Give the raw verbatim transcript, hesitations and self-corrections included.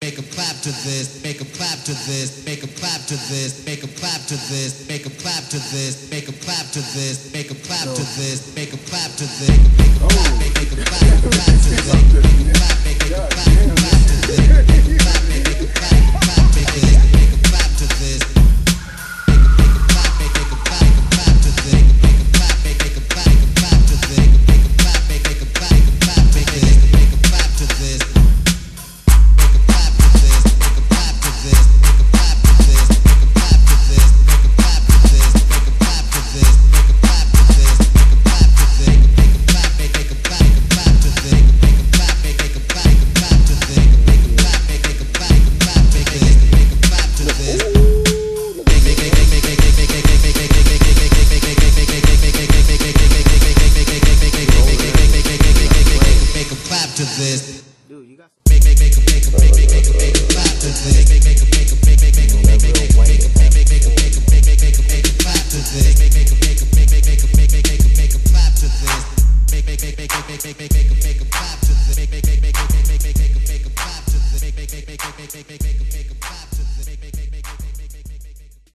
make 'em clap to this, make 'em clap to this, make 'em clap to this, make 'em clap to this, make 'em clap to this, make 'em clap to this, make 'em clap to this, make 'em clap to this, make 'em clap, make 'em clap, clap to this, make 'em clap, make 'em clap, clap to this, make 'em clap, make 'em clap, clap to this, make 'em clap to this, make 'em make 'em clap, make 'em clap, clap to this, make 'em clap, make 'em clap, clap to this, make 'em clap, make 'em clap, clap to this, make 'em clap to this. Dude, you got make make make make make make make make clap to this. Make make